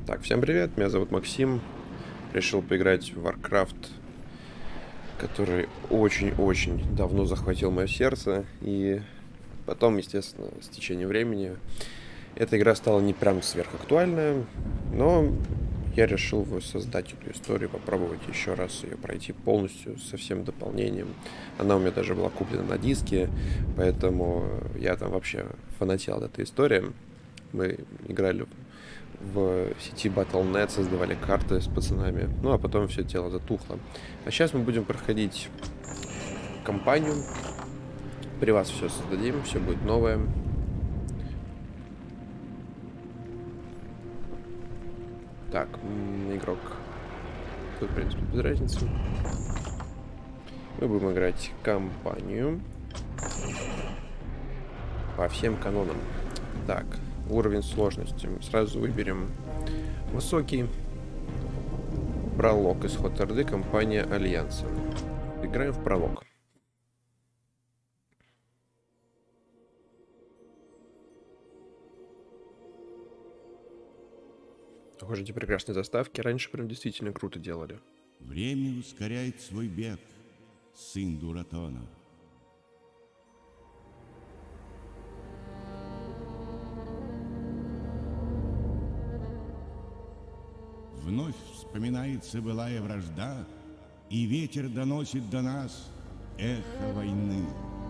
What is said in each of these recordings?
Так, всем привет, меня зовут Максим. Решил поиграть в Warcraft, который очень-очень давно захватил мое сердце. И потом, естественно, с течением времени, эта игра стала не прям сверхактуальная, но я решил создать эту историю, попробовать еще раз ее пройти полностью, со всем дополнением. Она у меня даже была куплена на диске, поэтому я там вообще фанател от этой истории. Мы играли в сети Battle.net, создавали карты с пацанами, ну а потом все дело затухло. А сейчас мы будем проходить кампанию. При вас все создадим, все будет новое. Так, игрок. Тут, в принципе, без разницы. Мы будем играть кампанию по всем канонам. Так, уровень сложности. Мы сразу выберем высокий. Пролог. Исход Орды. Кампания Альянса. Играем в пролог. Похоже, эти прекрасные заставки раньше прям действительно круто делали. Время ускоряет свой бег, сын Дуратона. Вновь вспоминается былая вражда, и ветер доносит до нас эхо войны.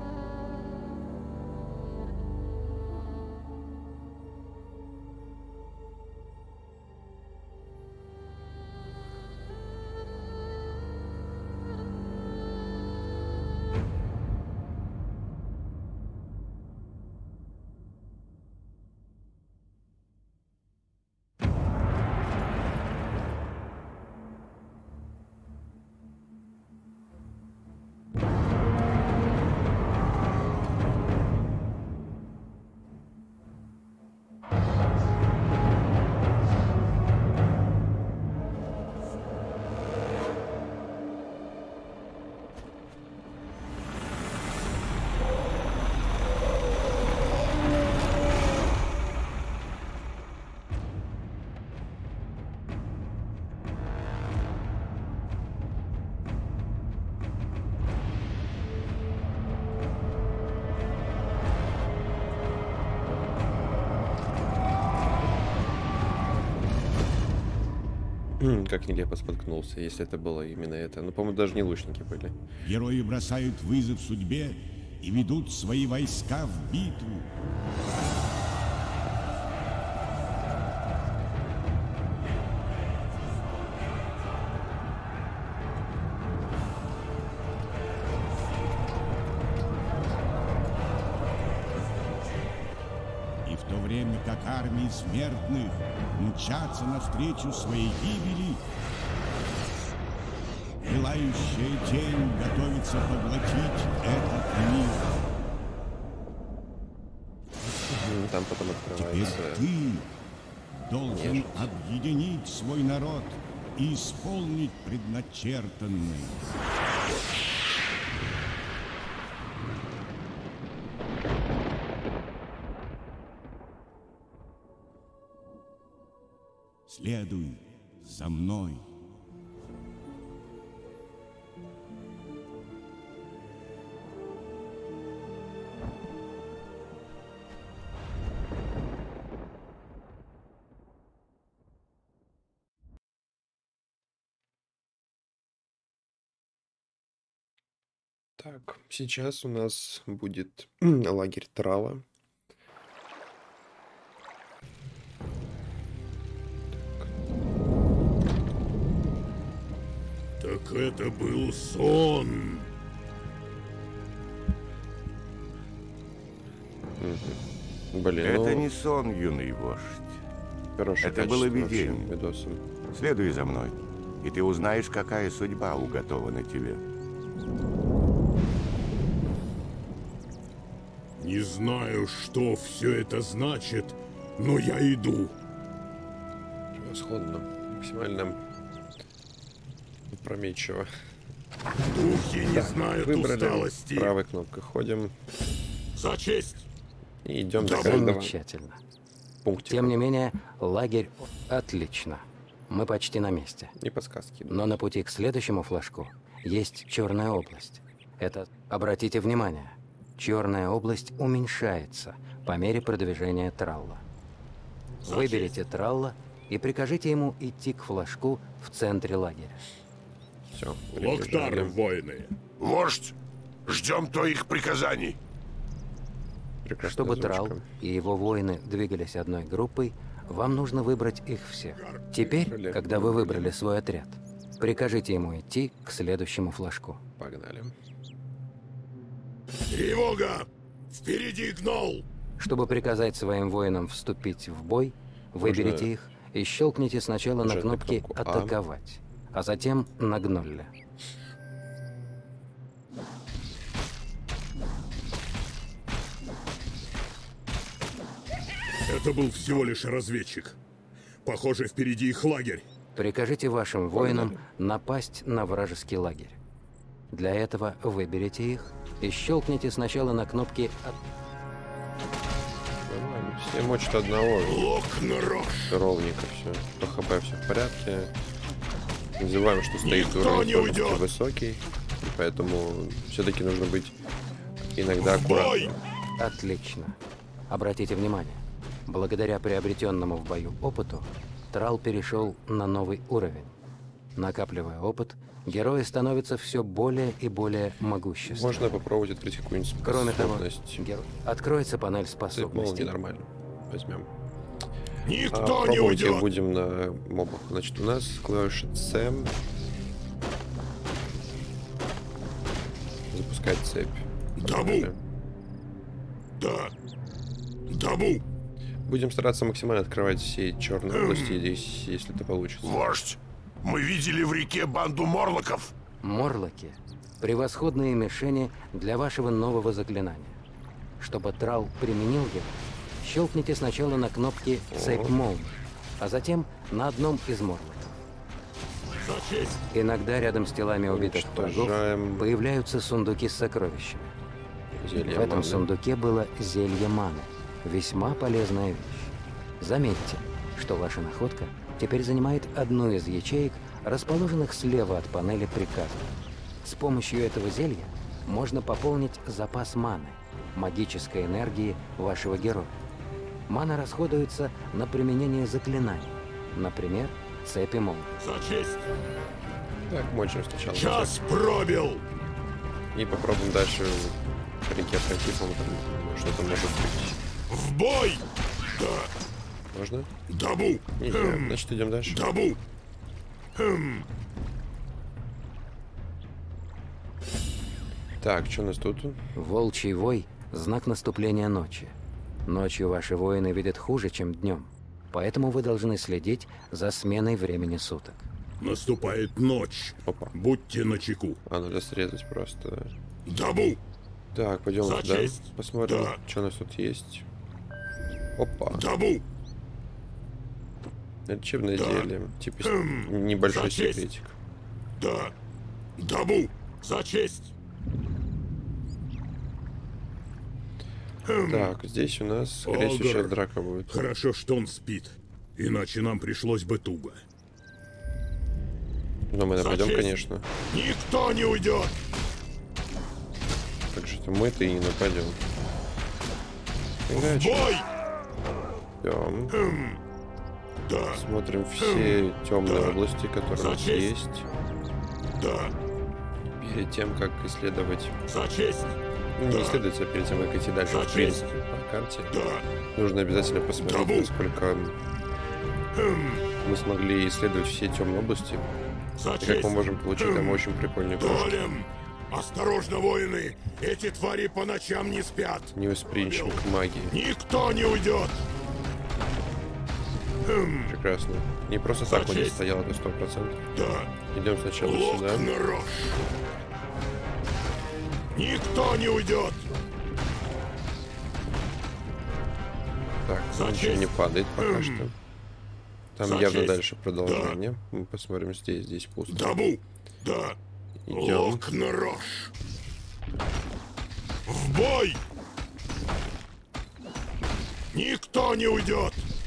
Как нелепо споткнулся, если это было именно это. Ну, по-моему, даже не лучники были. Герои бросают вызов судьбе и ведут свои войска в битву. И в то время как армии смертных мчатся навстречу своей гибели, пылающая тень готовится поглотить этот мир. Там потом Теперь открывается. ты должен нежить. объединить свой народ и исполнить предначертанное. Следуй за мной. Так, сейчас у нас будет лагерь Трала. Так это был сон. Блин, Это ну, не сон, юный вождь. хорошее это было качество вообще видение. видоса. Следуй за мной, и ты узнаешь, какая судьба уготована тебе. Не знаю, что все это значит, но я иду. Превосходно. Максимально опрометчиво. Духи не Так, знают выбрали. усталости. Правой кнопкой ходим. За честь! И идем Да, до каждого. Замечательно. пунктиков. Тем не менее, лагерь... Отлично. Мы почти на месте. И подсказки. Но на пути к следующему флажку есть черная область. Это... Обратите внимание. Черная область уменьшается по мере продвижения Тралла. Выберите Тралла и прикажите ему идти к флажку в центре лагеря. Все. Локтар, воины. Вождь, ждем твоих приказаний. Чтобы Тралл и его воины двигались одной группой, вам нужно выбрать их всех. Теперь, когда вы выбрали свой отряд, прикажите ему идти к следующему флажку. Погнали. Тревога! Впереди гнол! Чтобы приказать своим воинам вступить в бой, выберите их и щелкните сначала на кнопке кнопку А. «Атаковать», а затем на гнолле. Это был всего лишь разведчик. Похоже, впереди их лагерь. Прикажите вашим воинам напасть на вражеский лагерь. Для этого выберите их и щелкните сначала на кнопки Нормально. Все мочат одного. Локнрош! Ровненько все. По ХП все в порядке. Называем, что стоит Никто не уровень уйдет. высокий. И поэтому все-таки нужно быть иногда аккуратным. Отлично. Обратите внимание, благодаря приобретенному в бою опыту, Тралл перешел на новый уровень. Накапливая опыт, герои становятся все более и более могущественными. Можно попробовать открыть какую-нибудь Кроме того, способность. откроется панель Цепь молнии способностей. нормально. Возьмем. Никто не Пробовать их уйдет! будем на мобах. Значит, у нас клавиша C. Запускать цепь. Табу! Да. Табу! Будем стараться максимально открывать все черные области здесь, если это получится. Вождь, мы видели в реке банду морлоков. Морлоки – превосходные мишени для вашего нового заклинания. Чтобы Тралл применил его, щелкните сначала на кнопке «Цепь молнии», а затем на одном из морлоков. За честь! Иногда рядом с телами убитых врагов Уничтожаем появляются сундуки с сокровищами. зелье В этом маны. сундуке было зелье маны. Весьма полезная вещь. Заметьте, что ваша находка теперь занимает одну из ячеек, расположенных слева от панели приказа. С помощью этого зелья можно пополнить запас маны, магической энергии вашего героя. Мана расходуется на применение заклинаний, например, цепи молнии. За честь! Так, мочим сначала. Час пробил! И попробуем дальше по реке пройти, по-моему, там что-то может быть. В бой! Да. Можно? Табу! Нельзя. Значит, идем дальше. Табу! Так, что у нас тут? Волчий вой – знак наступления ночи. Ночью ваши воины видят хуже, чем днем, поэтому вы должны следить за сменой времени суток. Наступает ночь. Опа. Будьте начеку. А, надо срезать просто. Табу! Так, пойдем За туда. честь. Посмотрим, Да. что у нас тут есть. Опа. Табу! Лечебное Да. зелье. Типа небольшой За честь. секретик. Да. Табу! За честь! Так, здесь у нас, скорее всего, Олгар. сейчас драка будет. Хорошо, что он спит. Иначе нам пришлось бы туго. Но мы За нападем, честь. конечно. Никто не уйдет! Так что мы-то и нападем. В бой! Идем. Да. Смотрим все темные Да. области, которые За у нас честь. есть. Да. Перед тем, как исследовать... За честь! Ну, не Да. исследовать, а перед тем, как идти дальше, За в принципе, честь. по карте. Да. Нужно обязательно посмотреть, Табу. насколько мы смогли исследовать все темные области. За И как честь! мы можем получить там очень прикольные кружки. Долем! Осторожно, воины! Эти твари по ночам не спят! Невосприимчивы к магии. Никто не уйдет! Прекрасно. Не просто За так вот здесь честь. стоял, это 100%. Да. Идем сначала сюда. Локнрош! Никто не уйдет! Так, За ничего честь. не падает пока что. Там За явно честь. дальше продолжение. Мы посмотрим здесь, здесь пусто. Табу! Да. Идем. Локнрош! В бой! Никто не уйдет!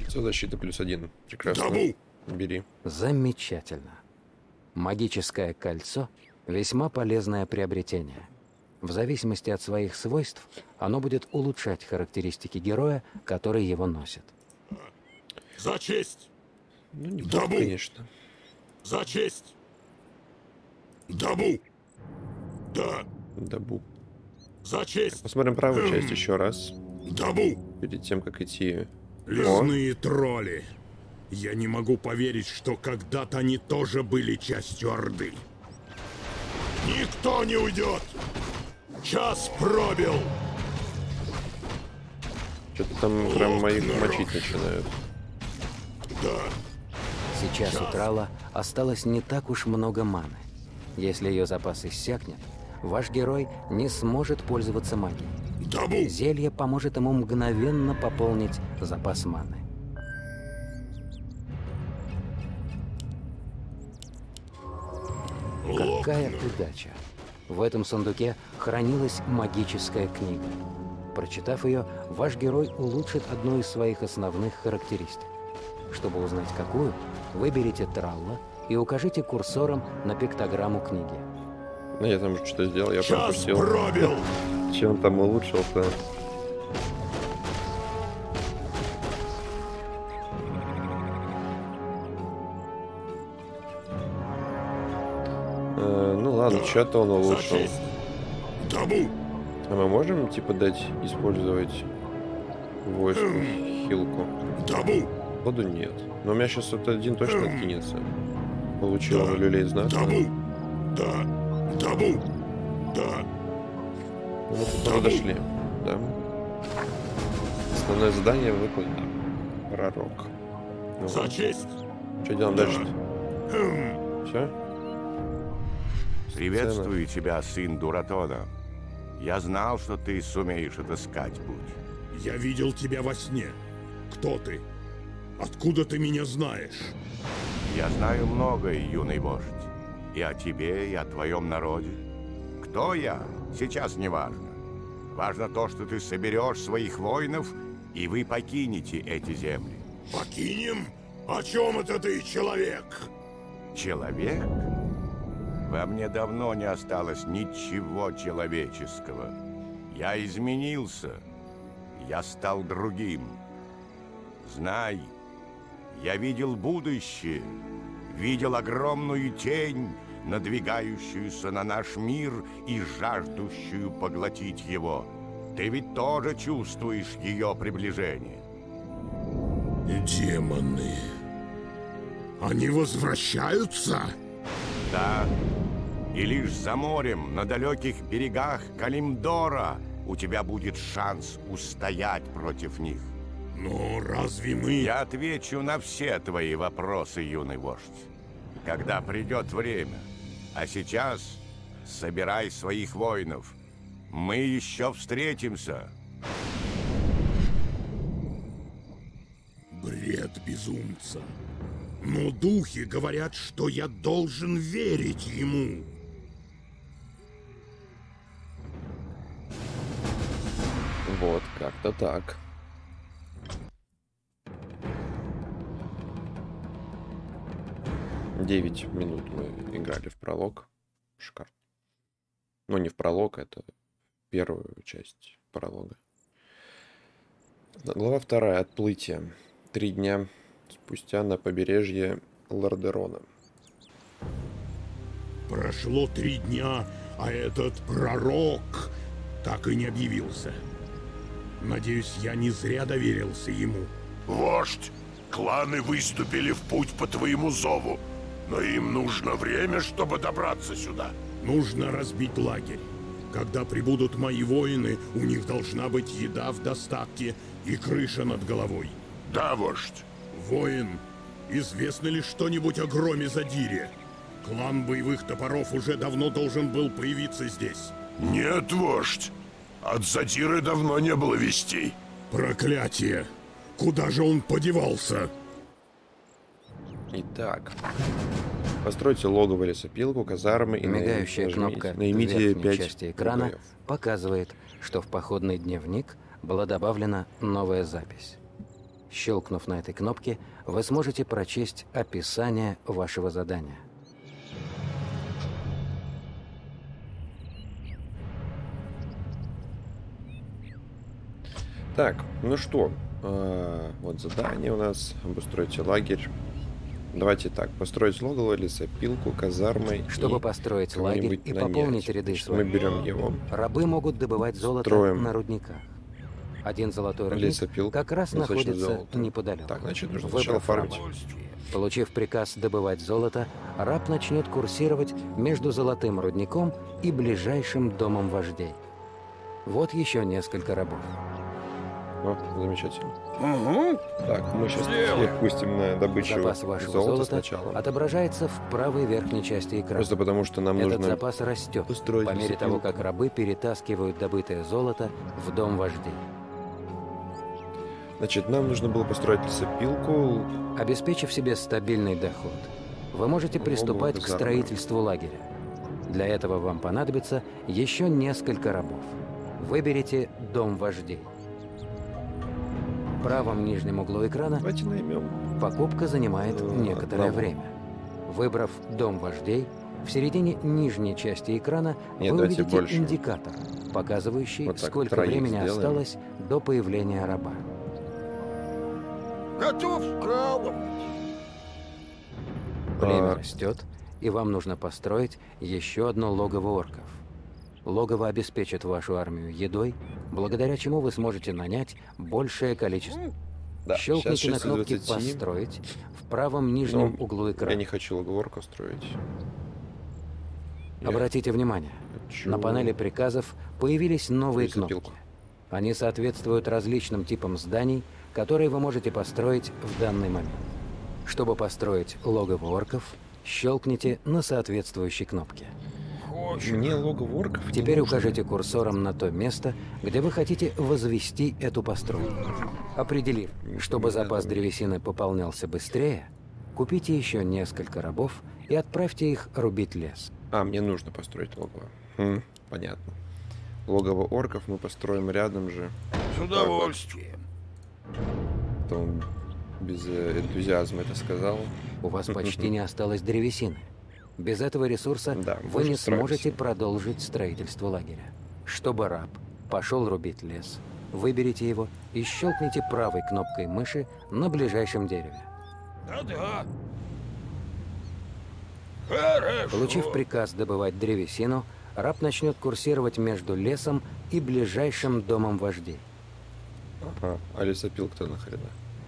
Защита +1. Прекрасно. Табу! Бери. Замечательно. Магическое кольцо – весьма полезное приобретение. В зависимости от своих свойств, оно будет улучшать характеристики героя, который его носит. За честь! Ну, неплохо, Табу! конечно. За честь! Табу! Да! Дабу. За честь! Посмотрим правую часть еще раз. Табу! Перед тем, как идти. Лесные тролли. Я не могу поверить, что когда-то они тоже были частью Орды. Никто не уйдет! Час пробил! Что-то там прям моих мочить начинают. Да! Сейчас у Трала осталось не так уж много маны. Если ее запас иссякнет, ваш герой не сможет пользоваться магией. Табу! Зелье поможет ему мгновенно пополнить запас маны. Какая удача! В этом сундуке хранилась магическая книга. Прочитав ее, ваш герой улучшит одну из своих основных характеристик. Чтобы узнать какую, выберите Тралла и укажите курсором на пиктограмму книги. Ну, я там уже что-то сделал, я Час пропустил. пробил! Чем он там улучшил-то? Ну ладно, что-то он За улучшил. честь! Табу! А мы можем, типа, дать использовать войску хилку? Табу! Походу нет. Но у меня сейчас вот один точно откинется. Получил люлей знатно. Табу! Да! Табу! Да! Ну, мы тут уже дошли, да? Основное задание выполнено. Пророк. Ну, За честь! что делаем дальше? Все? Приветствую тебя, сын Дуратона. Я знал, что ты сумеешь отыскать путь. Я видел тебя во сне. Кто ты? Откуда ты меня знаешь? Я знаю многое, юный вождь. И о тебе, и о твоем народе. Кто я, сейчас не важно. Важно то, что ты соберешь своих воинов, и вы покинете эти земли. Покинем? О чем это ты, человек? Человек? Во мне давно не осталось ничего человеческого. Я изменился. Я стал другим. Знай, я видел будущее, видел огромную тень, надвигающуюся на наш мир и жаждущую поглотить его. Ты ведь тоже чувствуешь ее приближение. Демоны. Они возвращаются? Да, и лишь за морем, на далеких берегах Калимдора у тебя будет шанс устоять против них. Но разве мы... Я отвечу на все твои вопросы, юный вождь, когда придет время. А сейчас собирай своих воинов. Мы еще встретимся. Бред безумца. Но духи говорят, что я должен верить ему. Вот, как-то так. Девять минут мы играли в пролог. Шикарно. Ну, не в пролог, это первую часть пролога. Глава 2. Отплытие. 3 дня спустя на побережье Лордерона. Прошло 3 дня, а этот пророк так и не объявился. Надеюсь, я не зря доверился ему. Вождь, кланы выступили в путь по твоему зову, но им нужно время, чтобы добраться сюда. Нужно разбить лагерь. Когда прибудут мои воины, у них должна быть еда в достатке и крыша над головой. Да, вождь. Воин, известно ли что-нибудь о громе Задире? Клан боевых топоров уже давно должен был появиться здесь. Нет, вождь. От Задиры давно не было вестей. Проклятие! Куда же он подевался? Итак, постройте логово, лесопилку, казармы и Мигающая кнопка в верхней части экрана показывает, что в походный дневник была добавлена новая запись. Щелкнув на этой кнопке, вы сможете прочесть описание вашего задания. Так, ну что, вот задание у нас. Обустройте лагерь. Давайте так, построить логово, лесопилку, казармой. Чтобы построить лагерь и пополнить ряды мы берем его. Рабы могут добывать золото на рудниках. Один золотой рудник как раз находится неподалеку. Так, значит, нужно сначала фармить. Получив приказ добывать золото, раб начнет курсировать между золотым рудником и ближайшим домом вождей. Вот еще несколько рабов. О, замечательно. Угу. Так, мы сейчас их пустим на добычу запас вашего золота сначала. Отображается в правой верхней части экрана. Просто потому, что нам Этот нужно запас растет по мере того, как рабы перетаскивают добытое золото в дом вождей. Значит, нам нужно было построить лесопилку. Обеспечив себе стабильный доход, вы можете приступать к строительству лагеря. Для этого вам понадобится еще несколько рабов. Выберите дом вождей. В правом нижнем углу экрана покупка занимает некоторое время. Выбрав дом вождей, в середине нижней части экрана вы увидите индикатор, показывающий, сколько времени осталось до появления раба. Готов скалывать. Время растет, и вам нужно построить еще одно логово орков. Логово обеспечит вашу армию едой, благодаря чему вы сможете нанять большее количество. Да, щелкните на кнопке «Построить» в правом нижнем углу экрана. Я не хочу логово орков строить. Обратите внимание, на панели приказов появились новые кнопки. Они соответствуют различным типам зданий, которые вы можете построить в данный момент. Чтобы построить логово орков, щелкните на соответствующей кнопке. Мне логово орков. Теперь укажите курсором на то место, где вы хотите возвести эту постройку. Определив, чтобы запас древесины пополнялся быстрее, купите еще несколько рабов и отправьте их рубить лес. Мне нужно построить логово. Понятно. Логово орков мы построим рядом же. С удовольствием. Он без энтузиазма это сказал. У вас почти не осталось древесины. Без этого ресурса вы не сможете продолжить строительство лагеря. Чтобы раб пошел рубить лес, выберите его и щелкните правой кнопкой мыши на ближайшем дереве. Да-да. Хорошо. Получив приказ добывать древесину, раб начнет курсировать между лесом и ближайшим домом вождей. Ага, а лесопилка-то нахрена?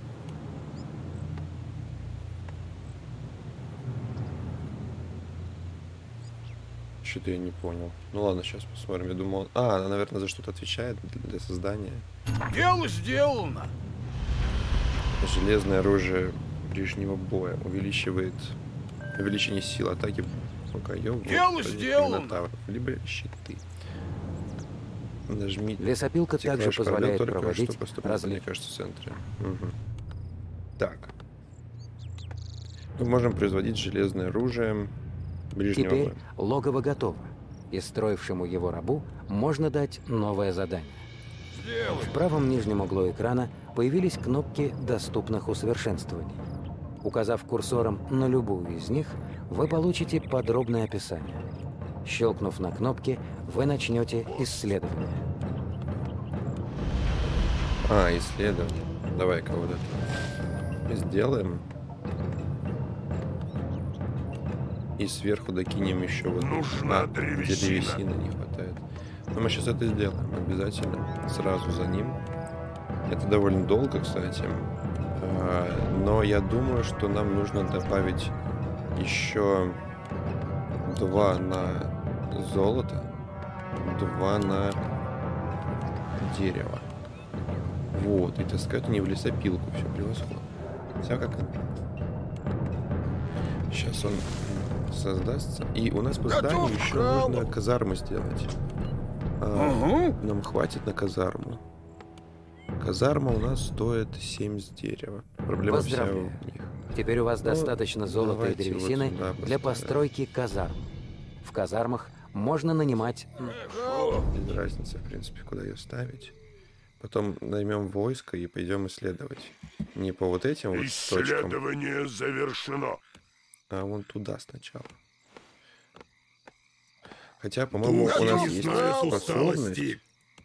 Что-то я не понял. Ну ладно, сейчас посмотрим. Я думал... она, наверное, за что-то отвечает для создания. Дело сделано. Железное оружие ближнего боя увеличивает увеличение сил атаки. Дело сделано. Либо щиты. Нажмите. Лесопилка также позволяет проводить мне кажется, в центре. Угу. Так. Мы можем производить железное оружие ближнего боя. Теперь логово готово, и строившему его рабу можно дать новое задание. В правом нижнем углу экрана появились кнопки доступных усовершенствований. Указав курсором на любую из них, вы получите подробное описание. Щелкнув на кнопки, вы начнете исследование. Исследование. Давай-ка вот это сделаем. И сверху докинем еще вот... Нужна древесина. Древесины не хватает. Но мы сейчас это сделаем обязательно. Сразу за ним. Это довольно долго, кстати. Но я думаю, что нам нужно добавить еще 2 на золото, 2 на дерево. Вот, и таскать не в лесопилку. Все превосходно. Все как... Сейчас он создастся. И у нас по зданию еще нужно казарму сделать. Нам хватит на казарму. Казарма у нас стоит 7 с дерева. Проблема вся в них. Теперь у вас достаточно золота и древесины для постройки казарм. В казармах можно нанимать... Без разницы, в принципе, куда ее ставить. Потом наймем войско и пойдем исследовать. не по вот этим вот точкам, Исследование завершено. а вон туда сначала. Хотя, по-моему, у нас есть способность.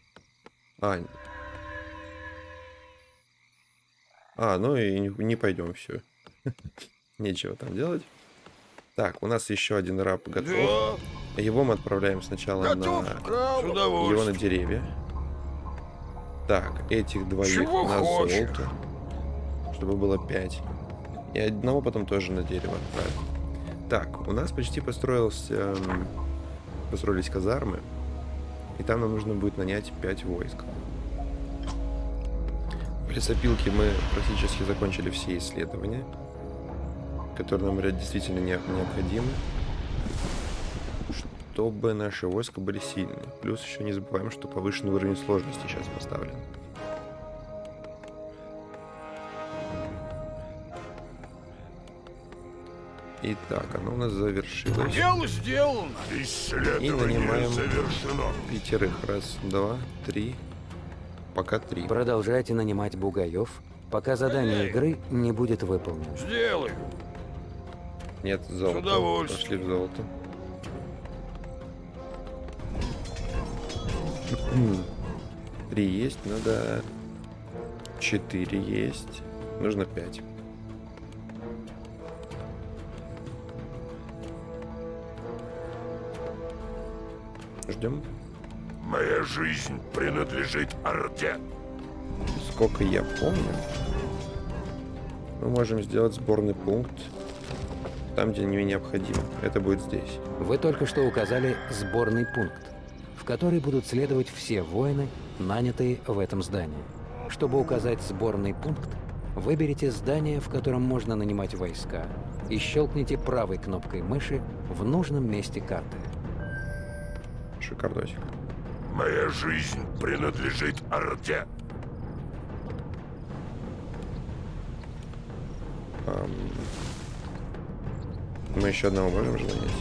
Ну и не пойдем, все. Нечего там делать. Так, у нас еще один раб готов. Его мы отправляем сначала его на деревья. Так, этих двоих на золото. Чтобы было 5. И одного потом тоже на дерево отправим. Так, у нас почти построились казармы. И там нам нужно будет нанять 5 войск. В лесопилке мы практически закончили все исследования, которые нам действительно необходимы, чтобы наши войска были сильны. Плюс еще не забываем, что повышенный уровень сложности сейчас поставлен. Итак, оно у нас завершилось. Дело сделано. И Исследование нанимаем завершено. 5. Раз, 2, 3. Пока 3. Продолжайте нанимать бугаев, пока задание игры не будет выполнено. Сделаю. Нет, золото. удовольствием. Пошли в золото. Три есть, надо 4 есть. Нужно 5. Ждем. Моя жизнь принадлежит Орде. Сколько я помню, мы можем сделать сборный пункт там, где не необходимо. Это будет здесь. Вы только что указали сборный пункт, в который будут следовать все воины, нанятые в этом здании. Чтобы указать сборный пункт, выберите здание, в котором можно нанимать войска, и щелкните правой кнопкой мыши в нужном месте карты. Шикардосик. Моя жизнь принадлежит Орде. Мы еще одного можем же нанять?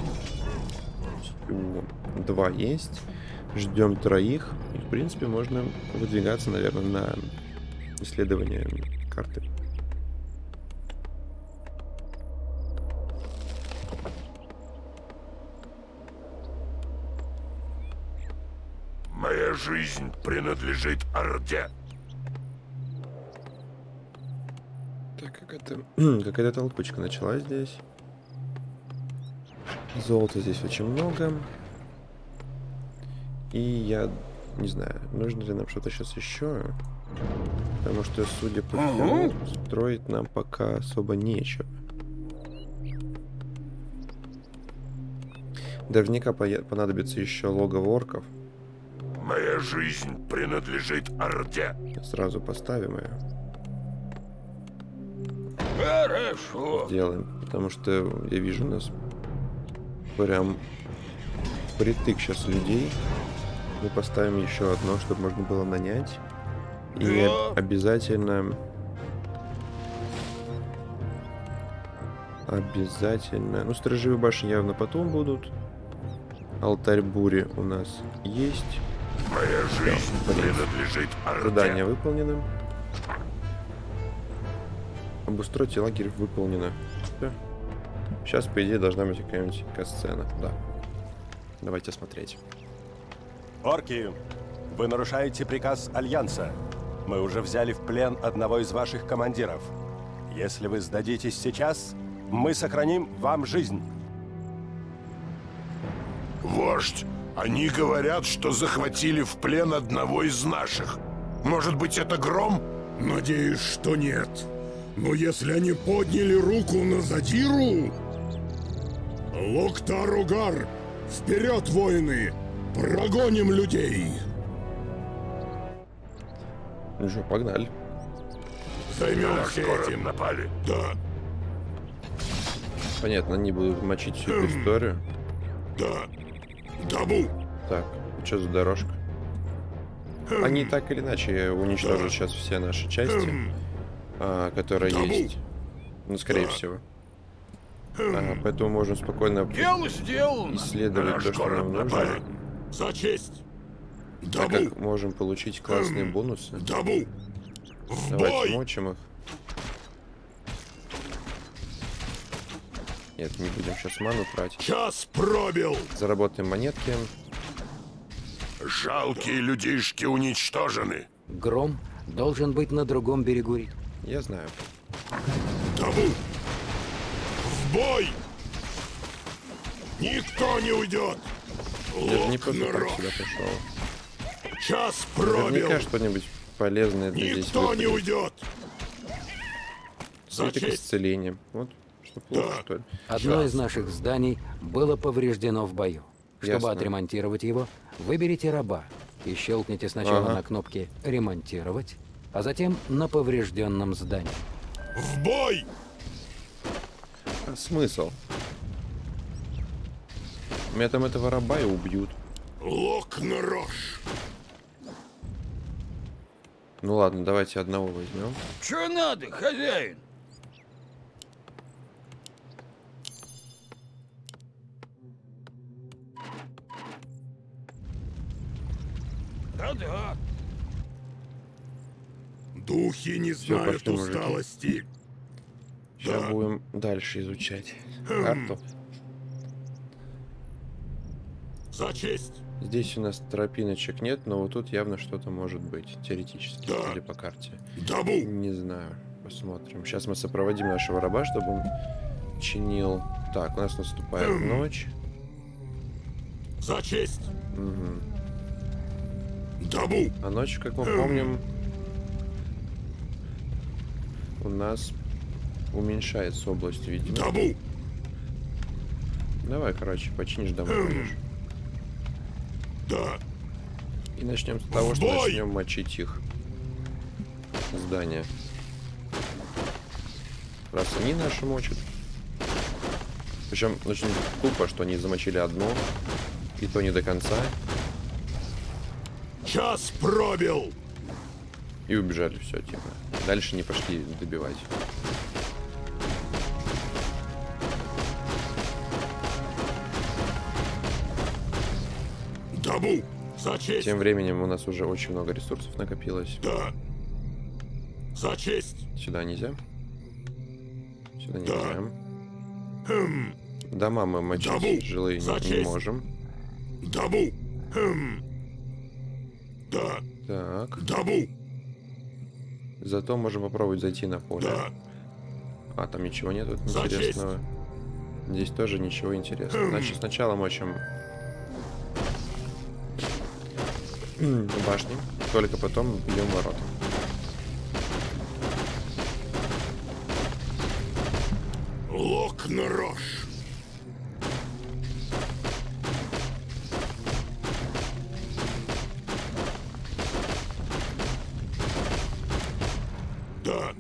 2 есть. Ждем 3. И, в принципе, можно выдвигаться, наверное, на исследование карты. Моя жизнь принадлежит Орде. Так, какая-то толпочка началась здесь. Золота здесь очень много. И я не знаю, нужно ли нам что-то сейчас еще. Потому что, судя по всему, строить нам пока особо нечего. Наверняка понадобится еще логово орков. Моя жизнь принадлежит Орде. Сразу поставим ее. Хорошо. Сделаем. Потому что я вижу, у нас прям притык сейчас людей. Мы поставим еще одно, чтобы можно было нанять. И обязательно... Ну, сторожевые башни явно потом будут. Алтарь бури у нас есть. Моя жизнь принадлежит Орде. Задание выполнено. Обустройте лагерь выполнено. Все. Сейчас, по идее, должна быть какая-нибудь катсцена. Да. Давайте смотреть. Орки, вы нарушаете приказ Альянса. Мы уже взяли в плен одного из ваших командиров. Если вы сдадитесь сейчас, мы сохраним вам жизнь. Вождь, они говорят, что захватили в плен одного из наших. Может быть, это Гром? Надеюсь, что нет. Но если они подняли руку на Задиру... Локтар-Угар, вперед, воины! Прогоним людей! Ну что, погнали. Займемся этим. Напали. Да, Понятно, они будут мочить всю эту историю. да. Табу! Так, что за дорожка? Они так или иначе уничтожат сейчас все наши части, которые есть. Ну, скорее всего. Поэтому можем спокойно Дело сделано. исследовать то, что нам нужно. За честь! Так Табу! как можем получить классные бонусы. Табу! В Давайте бой! мочим их. Нет, не будем сейчас ману тратить. Час пробил! Заработаем монетки. Жалкие людишки уничтожены. Гром должен быть на другом берегу реки. Я знаю. Табу! В бой! Никто не уйдет! Я же не просто так Лок-Нрож! сюда пришел. Час пробил! Наверняка что-нибудь полезное ты здесь Никто не выпадет. уйдет! За Свиток честь! исцеления. Вот, что плохо, Да. что ли. Одно из наших зданий было повреждено в бою. Чтобы Ясно. отремонтировать его, выберите раба и щелкните сначала Ага. на кнопке «Ремонтировать», а затем на поврежденном здании. В бой! А смысл? Меня там этого раба и убьют. Лок-Нрож! Ну ладно, давайте одного возьмем. Что надо, хозяин? Да-да. Духи не Всё, знают пошли, мужики. усталости. Сейчас Да. будем дальше изучать карту. За честь! Здесь у нас тропиночек нет, но вот тут явно что-то может быть. Теоретически, Да. судя по карте. Табу! Не знаю. Посмотрим. Сейчас мы сопроводим нашего раба, чтобы он чинил. Так, у нас наступает ночь. За честь! Мгм. Табу! А ночь, как мы помним, у нас уменьшается область видимости. Табу! Давай, короче, починишь домой пойдешь. Да! И начнем с того, что бой! начнем мочить их здания. Раз они наши мочат. Причем очень тупо, что они замочили одно, и то не до конца, Час пробил! и убежали, все, типа. Дальше не пошли добивать. Табу! За честь! Тем временем у нас уже очень много ресурсов накопилось. Да! За честь! Сюда нельзя. Сюда Да. нельзя. Дома мы мочить Табу! жилые За не честь! можем. Табу! Да! Так. Табу! Зато можем попробовать зайти на поле. Да! А, там ничего нету За интересного. Здесь тоже ничего интересного. Значит, сначала мочим башни, только потом бьем ворота. Лок-Нрож! Да!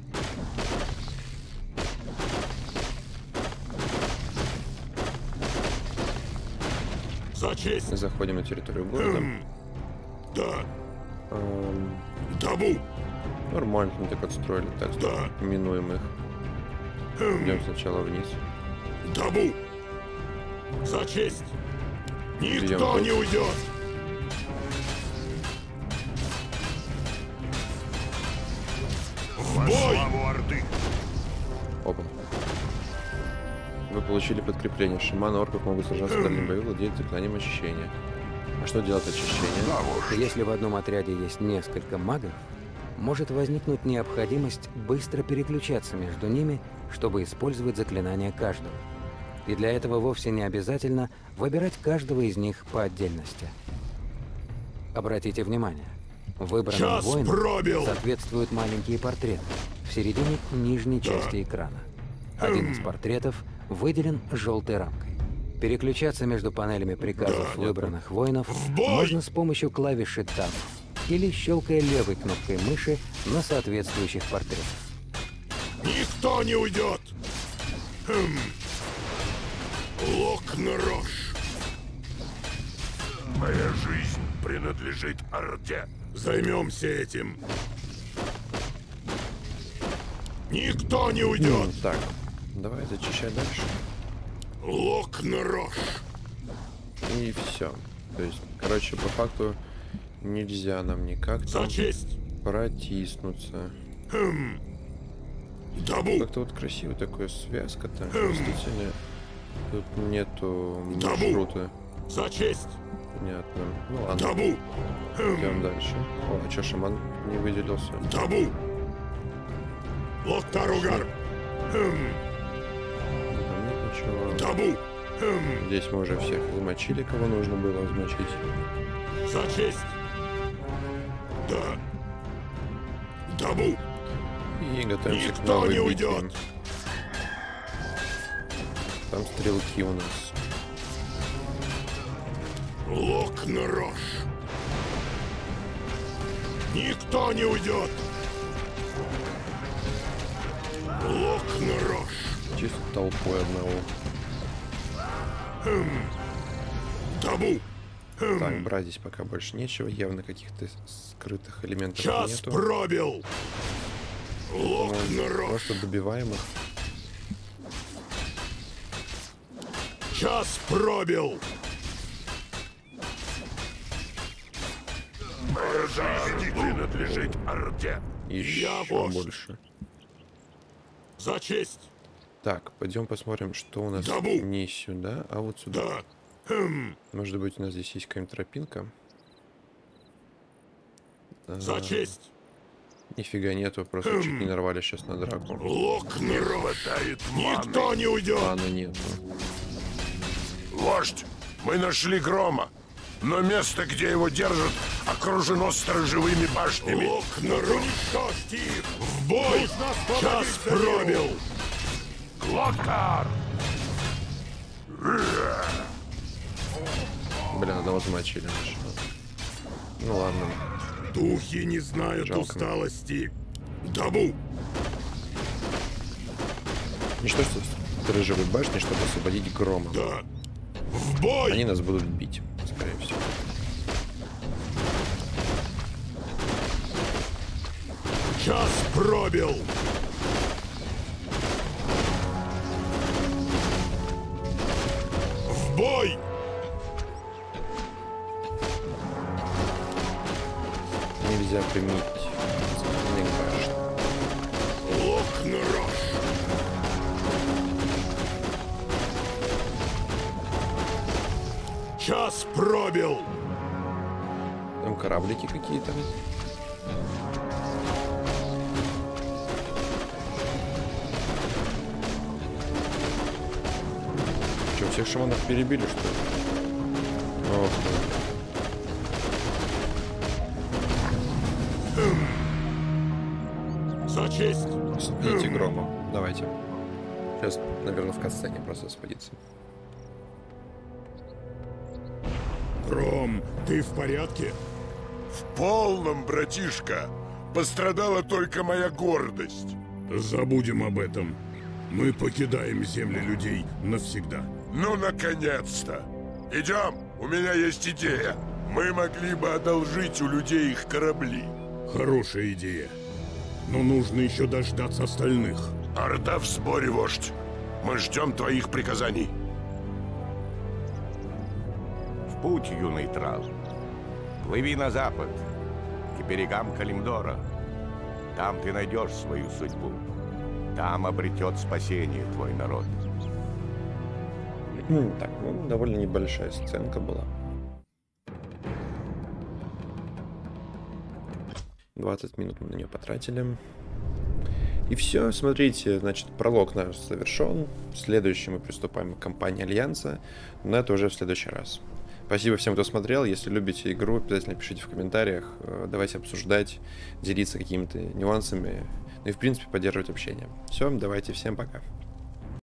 За честь! Мы заходим на территорию города. Да! Эм, Табу! Нормально мы так отстроили, так что Да. минуем их. Идем сначала вниз. Табу! За честь! Идем Никто тут. не уйдет! Во бой! славу Орды. Опа. Вы получили подкрепление. Шаманы орков могут сражаться в дальнем бою, владеют заклинанием очищения. А что делать очищение? Да уж. Если в одном отряде есть несколько магов, может возникнуть необходимость быстро переключаться между ними, чтобы использовать заклинания каждого. И для этого вовсе не обязательно выбирать каждого из них по отдельности. Обратите внимание, выбранным Час воинам пробил! соответствуют маленькие портреты в середине нижней части экрана. Один из портретов выделен желтой рамкой. Переключаться между панелями приказов выбранных воинов бой! можно с помощью клавиши Tab или щелкая левой кнопкой мыши на соответствующих портретах. Никто не уйдет! Лок-Нрож! Моя жизнь принадлежит Орде. Займемся этим! Никто не уйдет! Так, давай зачищай дальше. Лок-Нрож! И все. То есть, короче, по факту нельзя нам никак За там честь! протиснуться. Табу! Как-то вот красиво такое связка-то. Действительно, тут нету маршрута. За честь! Понятно. Ну ладно. Табу! Идем дальше. О, а чё шаман не выделился? Табу! Локтаругар! Там нет ничего. Табу! Здесь мы уже всех замочили, кого нужно было замочить. За честь! Да! Табу! И готовимся к Никто новой не битве. уйдет! Там стрелки у нас. Локнарош! Никто не уйдет! Локнарош! Чисто толпой одного. Табу! Так, брать здесь пока больше нечего. Явно каких-то скрытых элементов Час нету. пробил! Локнарош! Просто добиваем их. Час пробил! Моя жизнь принадлежит Орде. Еще вождь. больше. За честь! Так, пойдем посмотрим, что у нас Табу. не сюда, а вот сюда. Да! Может быть, у нас здесь есть какая-нибудь тропинка? За честь! Нифига нету, просто чуть не нарвались сейчас на драку. Локнарош! Хватает Никто маны. не уйдет! Плана нету. Вождь, мы нашли Грома, но место, где его держат, окружено сторожевыми башнями. Локнарош! Уничтожьте их! В бой! Час пробил! Локар! Блин, одного замочили. Ну ладно. Духи не знают Жалко. усталости! Табу! Уничтожьте сторожевые башни, чтобы освободить Грома. Да! В бой! Они нас будут бить, скорее всего. Час пробил! В бой! Нельзя применить скрытные башни. Локнарош! Час пробил! Там кораблики какие-то. Че, всех шаманов перебили, что ли? Ох ты. За честь! Освободите Грома. Давайте. Сейчас, наверное, в катсцене просто освободится. Гром, ты в порядке? В полном, братишка. Пострадала только моя гордость. Забудем об этом. Мы покидаем земли людей навсегда. Ну, наконец-то. Идем, у меня есть идея. Мы могли бы одолжить у людей их корабли. Хорошая идея. Но нужно еще дождаться остальных. Орда в сборе, вождь. Мы ждем твоих приказаний. В путь, юный трал. Плыви на запад, к берегам Калимдора. Там ты найдешь свою судьбу. Там обретет спасение твой народ. Так, ну, довольно небольшая сценка была. 20 минут мы на нее потратили. И все, смотрите, значит, пролог наш завершен. Следующий мы приступаем к кампании Альянса, но это уже в следующий раз. Спасибо всем, кто смотрел. Если любите игру, обязательно пишите в комментариях. Давайте обсуждать, делиться какими-то нюансами. Ну и, в принципе, поддерживать общение. Все, давайте, всем пока.